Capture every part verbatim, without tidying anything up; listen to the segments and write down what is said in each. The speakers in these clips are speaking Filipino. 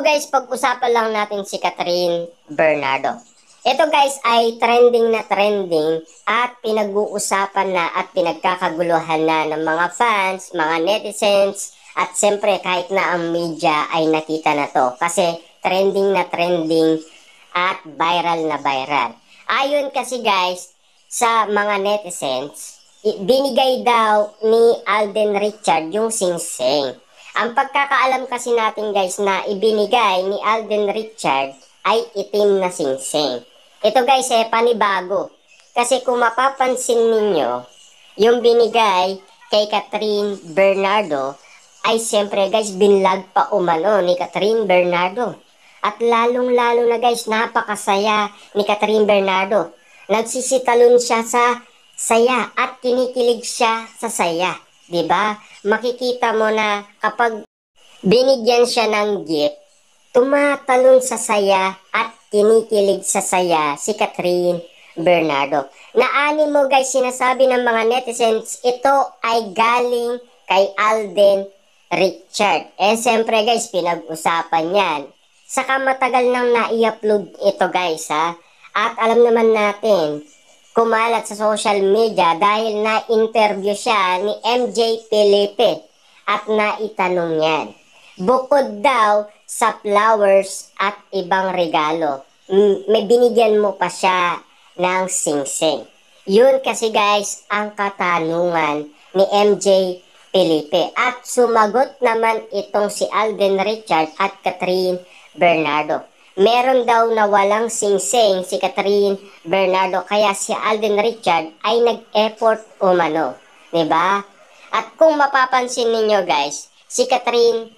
guys, pag-usapan lang natin si Catherine Bernardo. Ito guys ay trending na trending at pinag-uusapan na at pinagkakaguluhan na ng mga fans, mga netizens, at siyempre kahit na ang media ay nakita na to. Kasi trending na trending at viral na viral. Ayon kasi guys sa mga netizens, binigay daw ni Alden Richard yung singsing. Ang pagkakaalam kasi natin guys na ibinigay ni Alden Richard ay itim na singsing. Ito guys eh panibago. Kasi kung mapapansin ninyo, yung binigay kay Catherine Bernardo ay siyempre guys binlag pa umano ni Catherine Bernardo. At lalong lalo na guys napakasaya ni Catherine Bernardo. Nagsisitalon siya sa saya at kinikilig siya sa saya. 'Di ba? Makikita mo na kapag binigyan siya ng gift, tumatalon sa saya at kinikilig sa saya si Catherine Bernardo. Naani mo guys, sinasabi ng mga netizens, ito ay galing kay Alden Richard. Eh siyempre guys, pinag-usapan yan. Saka matagal nang na-i-upload ito guys ha. At alam naman natin, kumalat sa social media dahil na-interview siya ni M J Felipe at naitanong yan. Bukod daw sa flowers at ibang regalo, may binigyan mo pa siya ng singsing. Yun kasi guys ang katanungan ni M J Felipe. At sumagot naman itong si Alden Richard at Catherine Bernardo. Meron daw na walang singsing si Catherine Bernardo kaya si Alden Richard ay nag-effort umano. 'Di ba? At kung mapapansin ninyo guys, si Catherine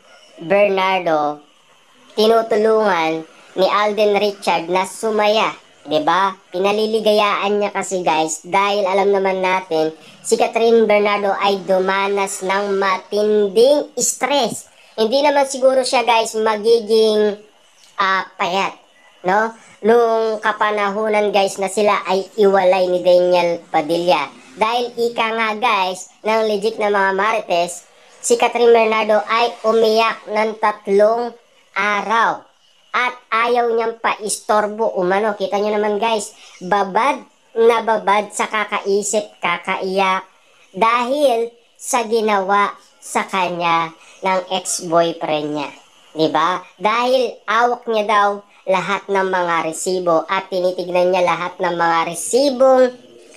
Bernardo tinutulungan ni Alden Richard na sumaya. 'Di ba? Pinaliligayaan niya kasi guys dahil alam naman natin si Catherine Bernardo ay dumanas ng matinding stress. Hindi naman siguro siya guys magiging Uh, payat, no? Nung kapanahunan guys na sila ay iwalay ni Daniel Padilla. Dahil ika nga guys, ng legit na mga marites, si Catherine Bernardo ay umiyak ng tatlong araw. At ayaw niyang paistorbo umano. Kita niyo naman guys, babad na babad sa kakaisip, kakaiyak. Dahil sa ginawa sa kanya ng ex-boyfriend niya. Diba? Dahil awak niya daw lahat ng mga resibo at tinitignan niya lahat ng mga resibong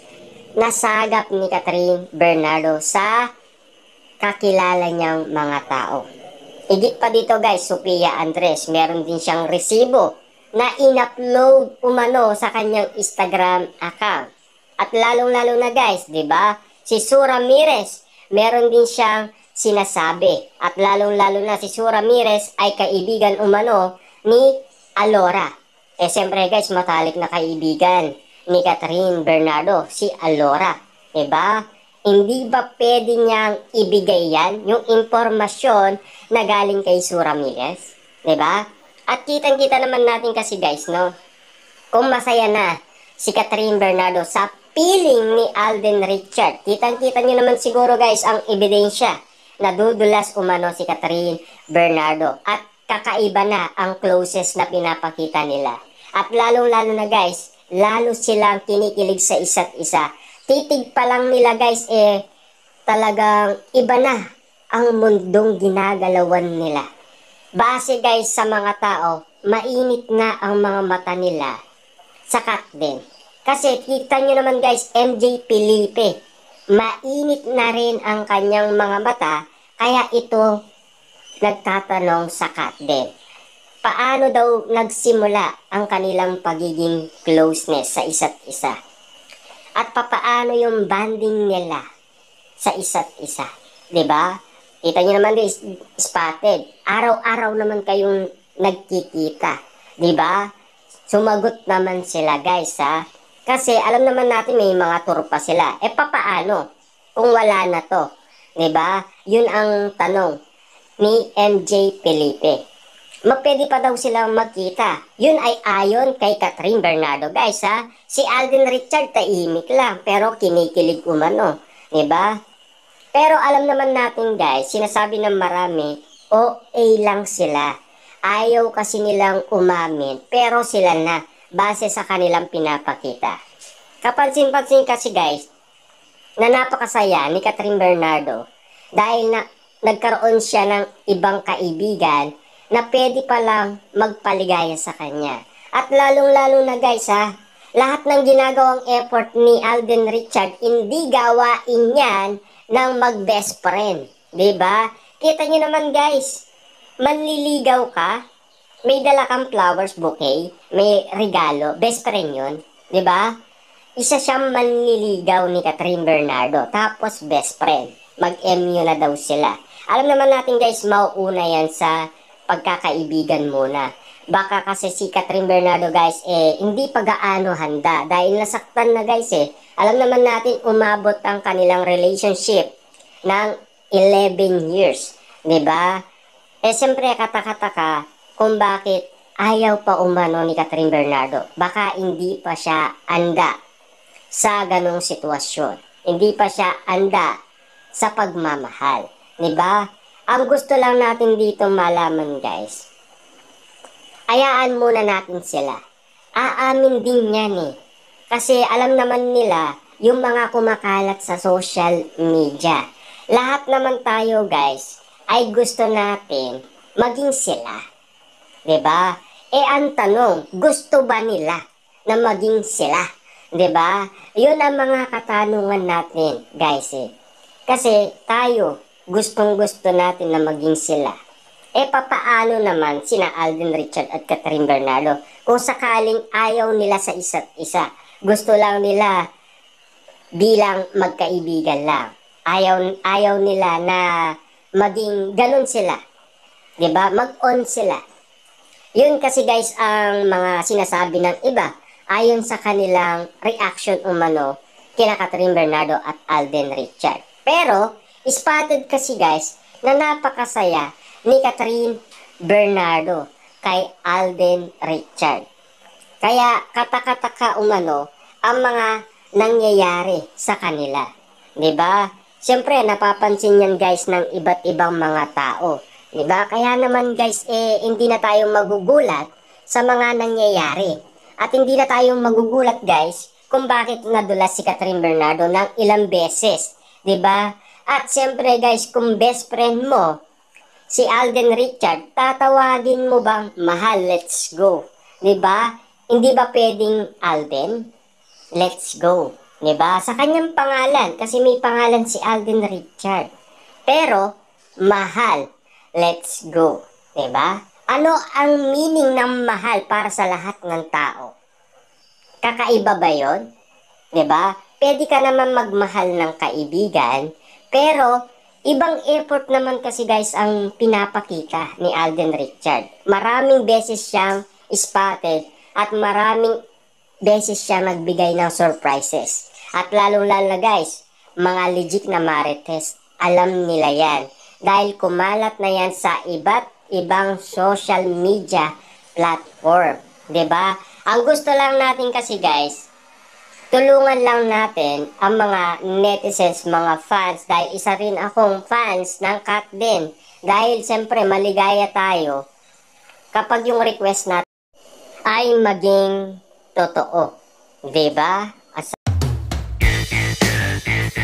nasagap ni Catherine Bernardo sa kakilala niyang mga tao. Higit pa dito guys, Sophia Andres, meron din siyang resibo na in-upload umano sa kanyang Instagram account. At lalong-lalo na guys, diba? Si Sue Ramirez, meron din siyang sinasabi. At lalong-lalo na si Sue Ramirez ay kaibigan umano ni Alora. Eh siyempre guys, matalik na kaibigan ni Catherine Bernardo, si Alora. Diba? Hindi ba pwede niyang ibigay yan, yung impormasyon na galing kay Sue Ramirez? Diba? At kitang-kita naman natin kasi guys, no? Kung masaya na si Catherine Bernardo sa piling ni Alden Richard. Kitang-kita niyo naman siguro guys ang ebidensya. Nadudulas umano si Catherine Bernardo at kakaiba na ang closest na pinapakita nila. At lalong-lalo na guys, lalo silang kinikilig sa isa't isa. Titig pa lang nila guys eh talagang iba na ang mundong ginagalawan nila. Base guys sa mga tao, mainit na ang mga mata nila. Sakat din. Kasi kita nyo naman guys, M J Felipe, mainit na rin ang kanyang mga mata. Kaya ito nagtatanong sakat din. Paano daw nagsimula ang kanilang pagiging closeness sa isa't isa? At papaano yung bonding nila sa isa't isa? 'Di ba? Kita niyo naman guys, spotted. Araw-araw naman kayong nagkikita. 'Di ba? Sumagot naman sila guys ha. Kasi alam naman natin may mga tour pa sila. Eh papaano kung wala na to? Diba? Yun ang tanong ni M J Felipe. Mapwede pa daw silang magkita. Yun ay ayon kay Catherine Bernardo guys ha. Si Alden Richard tahimik lang pero kinikilig umano. Diba? Pero alam naman natin guys, sinasabi ng marami, O A lang sila. ayaw kasi nilang umamin, pero sila na, base sa kanilang pinapakita. Kapansin-pansin kasi guys, na napakasaya ni Catherine Bernardo dahil na nagkaroon siya ng ibang kaibigan na pwede palang magpaligaya sa kanya. At lalong-lalo na guys ha, lahat ng ginagawang effort ni Alden Richard, hindi gawain yan ng mag-best friend. Diba? Kita nyo naman guys, manliligaw ka, may dala kang flowers bouquet, may regalo, best friend yun. Diba? Isa siyang manliligaw ni Catherine Bernardo, tapos best friend. Mag-M U na daw sila. Alam naman natin guys, mauuna yan sa pagkakaibigan muna. Baka kasi si Catherine Bernardo guys, eh, hindi pa gaano handa. Dahil nasaktan na guys eh. Alam naman natin, umabot ang kanilang relationship ng eleven years. Diba? Eh, siyempre, katakataka kung bakit ayaw pa umano ni Catherine Bernardo. Baka hindi pa siya handa sa ganong sitwasyon. Hindi pa siya handa sa pagmamahal. Diba? Ang gusto lang natin dito malaman guys, hayaan muna natin sila. Aamin din yan eh. Kasi alam naman nila yung mga kumakalat sa social media. Lahat naman tayo guys ay gusto natin maging sila. Diba? Eh ang tanong, gusto ba nila na maging sila? Diba? Yun ang mga katanungan natin guys eh. Kasi tayo, gustong gusto natin na maging sila. Eh papaano naman sina Alden Richard at Catherine Bernardo kung sakaling ayaw nila sa isa't isa? Gusto lang nila bilang magkaibigan lang. Ayaw, ayaw nila na maging ganun sila. Diba? Mag-on sila. Yun kasi guys ang mga sinasabi ng iba ayon sa kanilang reaction umano kina Catherine Bernardo at Alden Richard. Pero, spotted kasi guys na napakasaya ni Catherine Bernardo kay Alden Richard. Kaya katakataka umano ang mga nangyayari sa kanila. Diba? Siyempre, napapansin yan guys ng iba't ibang mga tao. Diba? Kaya naman guys, eh, hindi na tayo magugulat sa mga nangyayari. At hindi na tayo magugulat guys kung bakit nadulas si Catherine Bernardo ng ilang beses. Diba? At siyempre guys, kung best friend mo, si Alden Richard, tatawagin mo bang mahal, let's go? Diba? Hindi ba pwedeng Alden? Let's go. Diba? Sa kanyang pangalan, kasi may pangalan si Alden Richard. Pero, mahal, let's go. Diba? Ano ang meaning ng mahal para sa lahat ng tao? Kakaiba ba yun? Diba? Pwede ka naman magmahal ng kaibigan, pero ibang effort naman kasi guys ang pinapakita ni Alden Richard. Maraming beses siyang spotted at maraming beses siya nagbigay ng surprises. At lalong-lalo guys, mga legit na marites, alam nila yan. Dahil kumalat na yan sa iba't ibang social media platform. Diba? Ang gusto lang natin kasi guys, tulungan lang natin ang mga netizens, mga fans. Dahil isa rin akong fans ng Kat din. Dahil siyempre maligaya tayo kapag yung request natin ay maging totoo. Diba? As